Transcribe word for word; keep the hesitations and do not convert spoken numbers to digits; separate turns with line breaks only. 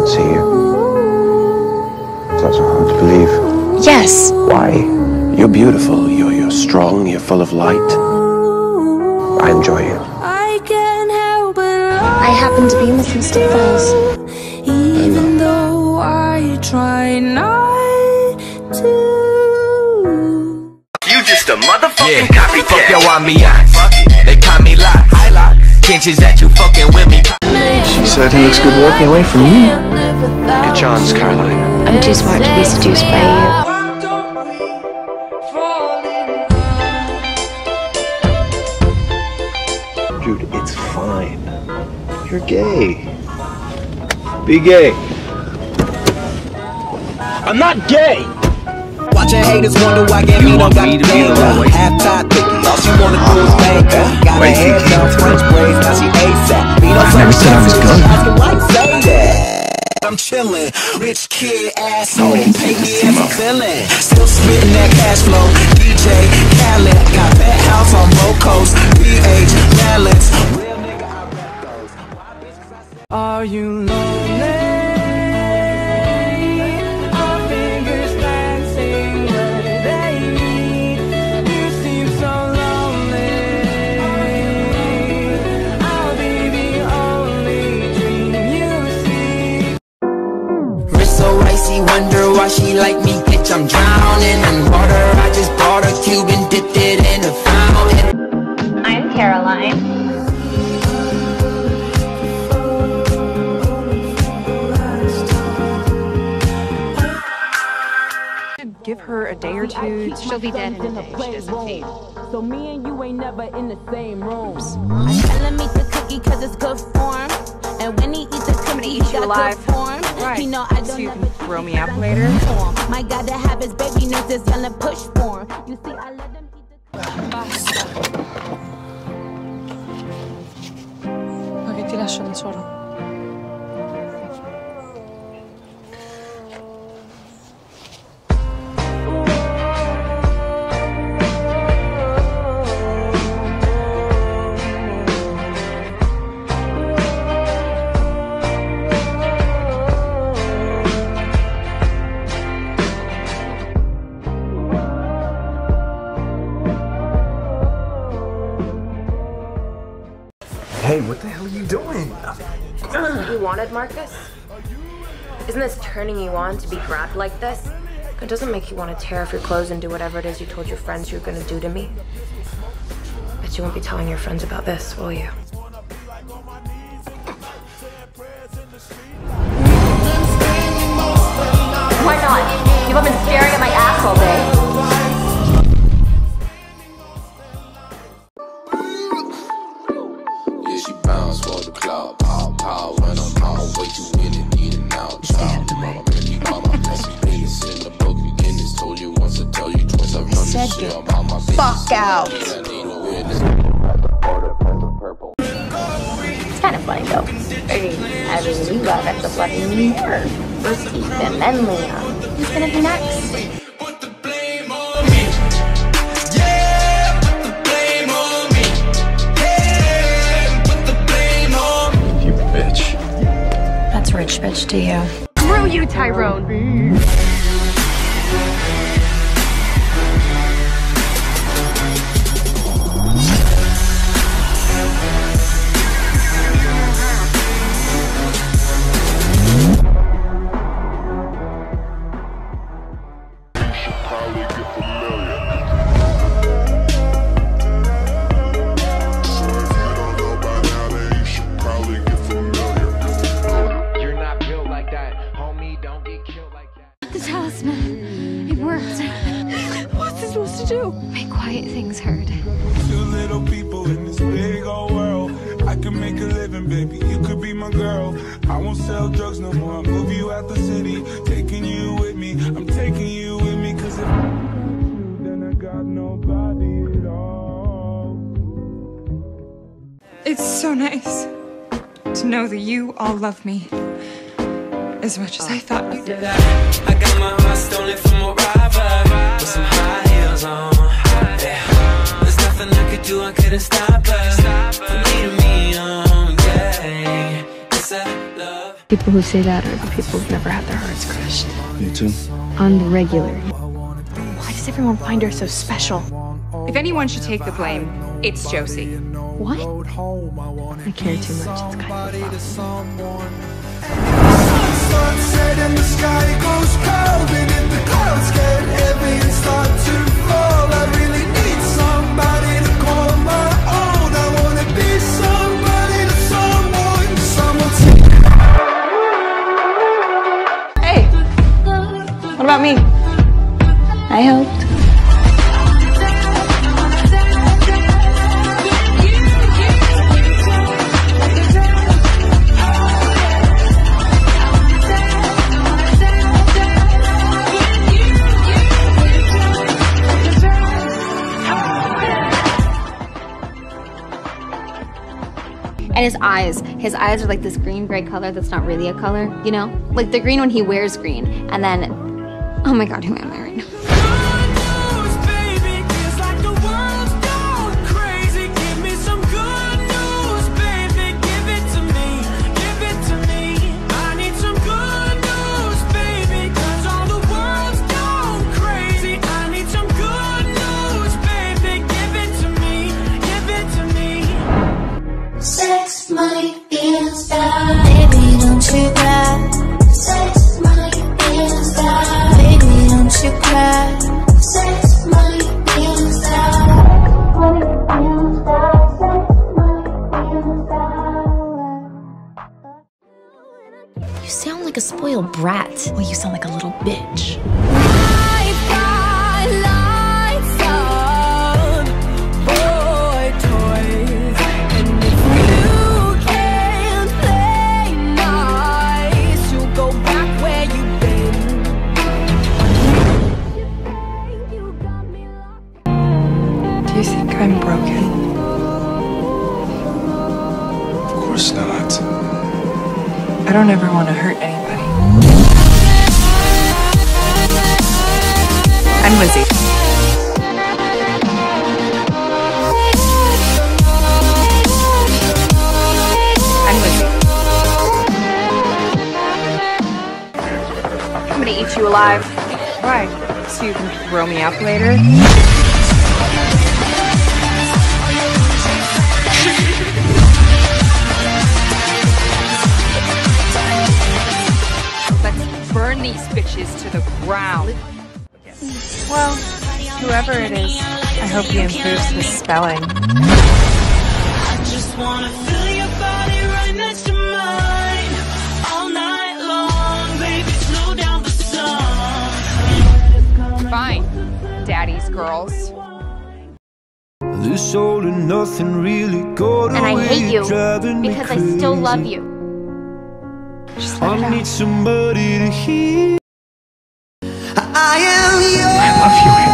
see you. That's hard to believe.
Yes.
Why? You're beautiful. You're you're strong. You're full of light. I enjoy you.
I can't help but
I happen to be Miss Mystic Falls.
even though I try not to.
You just a motherfucking
yeah.
copycat.
Fuck your ambiance. They call me locks. Chances that you fucking with me.
She certainly looks good walking away from you. Good chance, Caroline.
I'm too smart to be seduced by you.
Dude, it's fine. You're gay. Be gay. I'm not gay!
Watching haters wonder why get me don't got the game up. Half top picky, all she wanna do is bank up. Got her hair down, French braids, now she ASAP. Me don't never said I was good. Asking why you say that. I'm chillin', rich kid asshole. Pay me as I'm feelin'. Still spittin' that cash flow. D J Khaled, got that house on both coasts. B H balance. Real nigga, I rap those.
Are you lonely?
Wonder why she like me, bitch, I'm drowning in water. I just bought a cube and dipped it in a fountain.
I'm Caroline.
Give her a day or two. She'll be dead in a day. She doesn't fade.
So me and you ain't never in the same rooms. I tell him eat the cookie cause it's good form. And when he eats the cookie, he got good form.
Right.
He know I don't
so you can
never
throw me out later.
My God, to have his baby nurses yelling push for him. You see, I let them eat the
Basta. Ok, ti lascio da solo.
Hey, what the hell are you doing?
You wanted, Marcus? Isn't this turning you on to be grabbed like this? It doesn't make you want to tear off your clothes and do whatever it is you told your friends you were going to do to me. But you won't be telling your friends about this, will you?
Why not? You've been staring at my ass all day.
For the cloud, pow, pow, when I'm out, way too in it, in and out, child. Mama, baby, mama, blessing, penis in the book, beginners, told you once, I tell you twice, I've run this shit, I'm on my business.
Fuck out. It's kind of funny though. Hey, I mean, you got at the bloody New York. First Ethan, then Leon. Who's gonna be next?
That's rich bitch to you.
Screw you, Tyrone.
The talisman. It worked. What's it supposed to do? Make quiet things heard.
Two little people in this big old world. I can make a living, baby. You could be my girl. I won't sell drugs no more. I'll move you out the city. Taking you with me. I'm taking you with me. Cause if I got you, then I got nobody at all.
It's so nice to know that you all love me as much as I thought you did.
I got my heart stolen from a robber with some high heels on. Yeah. There's nothing I could do, I couldn't stop her from leading me on. Yeah. It's
People who say that are the people who've never had their hearts crushed.
Me too.
On the regular. Why does everyone find her so special?
If anyone should take the blame, it's Josie.
What? I care too much. It's kind of a problem.
Sunset and the sky goes cold, and if the clouds get heavy and start to fall, I really need somebody to call my own. I wanna be somebody to someone, someone to...
Hey, what about me?
I helped.
And his eyes, his eyes are like this green-gray color that's not really a color, you know? Like the green when he wears green, and then, oh my God, who am I right now?
Sex, money, feels bad. Baby, don't you cry. Sex, money, feels bad. Baby, don't you cry. Sex, money, feels bad. Money, feels bad. Sex, money, feels bad.
You sound like a spoiled brat. Well, you sound like a little bitch.
Do you think I'm broken?
Of course not.
I don't ever want to hurt anybody. I'm Lizzie. I'm Lizzie.
I'm gonna eat you alive.
Why? So you can throw me up later? Let's burn these bitches to the ground. Well, whoever it is, I hope he improves his spelling.
I just wanna feel your body right next to mine all night long, baby, slow down the song.
Fine, daddy's girls.
This all and nothing really got
And I hate you because I still love you.
Just let it
I
out.
need somebody to hear. I am yours.
I love you,